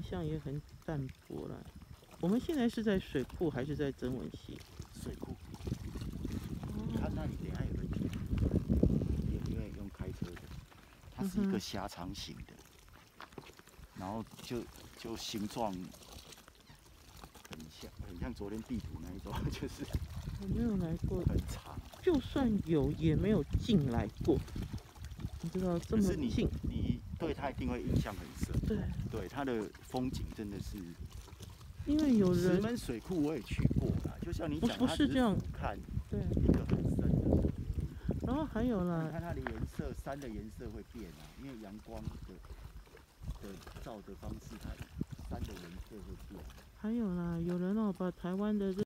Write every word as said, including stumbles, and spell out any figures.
印象也很淡薄了。我们现在是在水库还是在曾文溪？ 水库。 哦、 你看那里等一下有个地，因为用开车的，它是一个狭长型的，嗯、然后就就形状很像很像昨天地图那一种，就是我没有来过， 很长。 就算有也没有进来过。你知道这么近， 你你对它一定会印象很深。 对， 对它的风景真的是。 因为有人。 石门水库我也去过啦，就像你讲， 不是这样看对一个很深的。 然后还有啦， 你看它的颜色，山的颜色会变啊，因为阳光的的照的方式，它山的颜色会变。 还有啦，有人哦把台湾的这。